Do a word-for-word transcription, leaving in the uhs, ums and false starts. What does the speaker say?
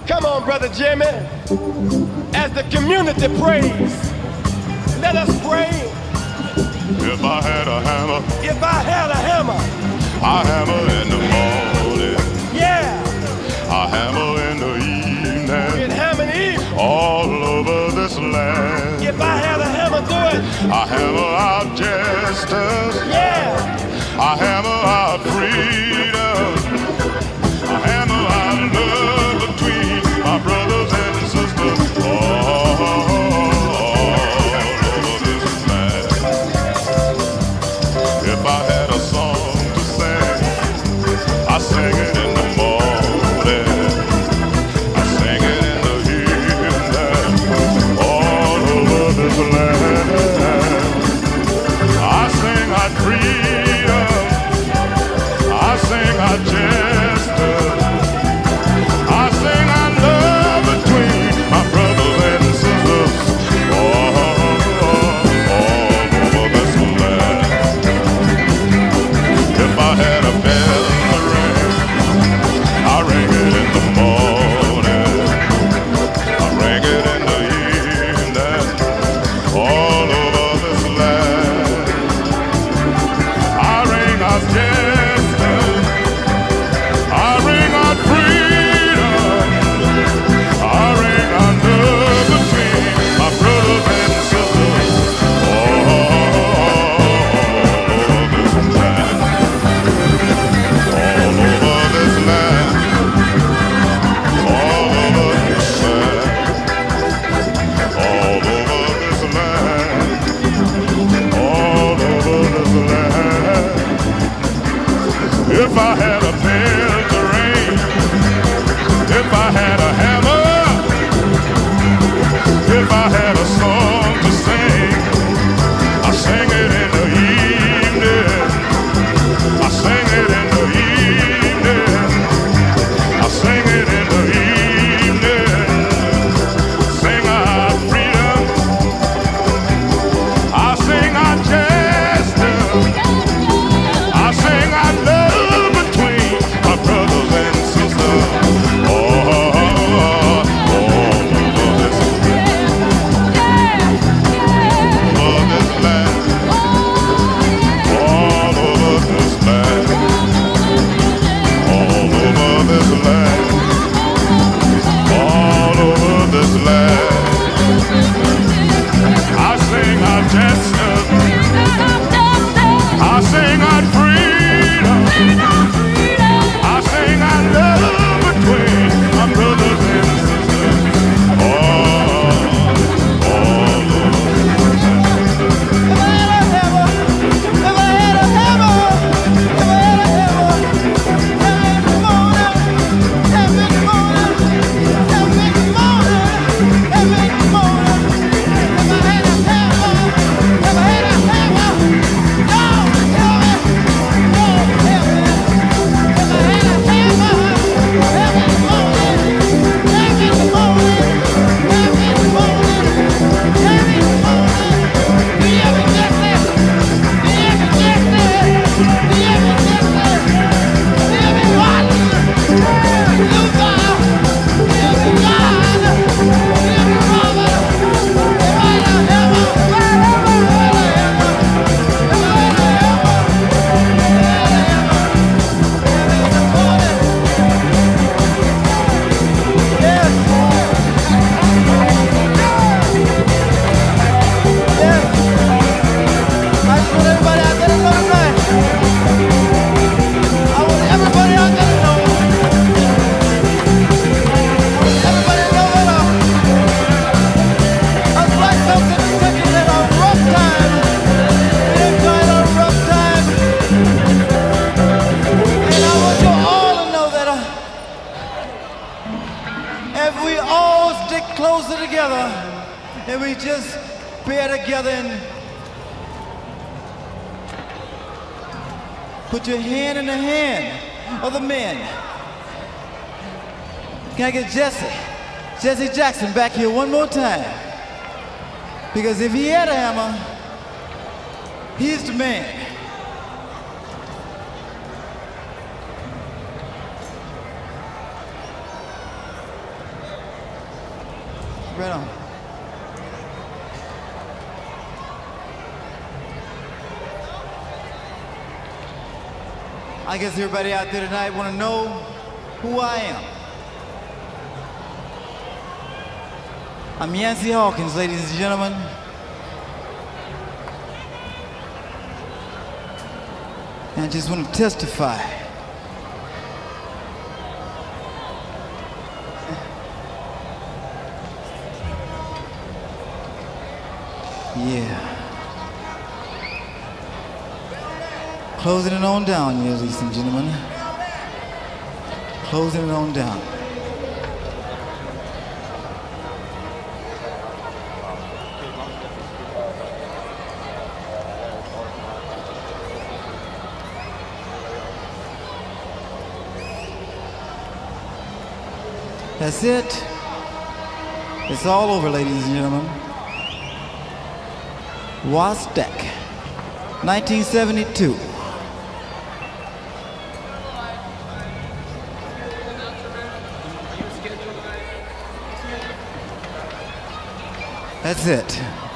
Come on, Brother Jimmy. As the community prays, let us pray. If I had a hammer, If I had a hammer, I hammer in the morning, yeah, I hammer in the evening, we'd hammer in the evening. all over this land. If I had a hammer, do it. I hammer out justice, Yeah, I hammer out freedom, I hammer out love between my brothers and sisters all over this land. If I had a song to sing, I sing it in the morning, I sing it in the evening, all over this land. I sing out freedom, I sing out justice, I sing out love between my brothers and sisters all, all over this land. If I had a bell to ring, I ring it in the morning, I ring it in the evening, all over this land. I ring out justice, I ring out freedom, I ring out love between my brothers and sisters all over this land, all over this land, all over this land, all over this land, all over this land. If I had a bell to ring, if I had a hammer, if I had a song to sing, I sing it in the evening, I sing it in the evening, I sing it in the evening, sing our freedom, I sing our justice, I sing our love between my brothers and sisters all, all over this land, over this land, all over this land, all over this land, all over this land. I sing our justice, I sing our freedom, I sing our love between my brothers and sisters all, all over this land. if I had a hammer, if I had a hammer, every morning, every morning, every morning, if I had a hammer, if I had a hammer, God help me, God help me. If I had a hammer, every morning, every morning, every morning, every morning, the every justice, the every justice, the every justice, the every one, Luther, the every God, the every Robert, if I had a hammer, if I had a hammer, if I had a hammer, yes, yes, I just want everybody out there to know tonight. I want everybody out there to know. I want everybody to know that uh, us black folks in this country had a rough time. We enjoyed a rough time. And I want you all to know that uh, if we all stick closer together and we just bear together and put your hand in the hand of the men. Can I get Jesse, Jesse Jackson back here one more time? Because if he had a hammer, he's the man. right on. I guess everybody out there tonight want to know who I am. I'm Yancey Hawkins, ladies and gentlemen. And I just want to testify. Yeah. Closing it on down, yeah, ladies and gentlemen. Closing it on down. That's it. It's all over, ladies and gentlemen. Wattstax, nineteen seventy-two. That's it.